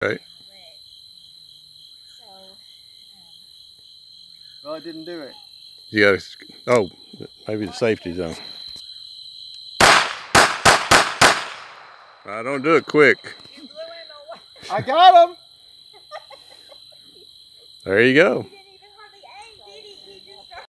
Right. Well, I didn't do it. You got to, oh, maybe the safety zone. Don't do it quick. I got him. There you go.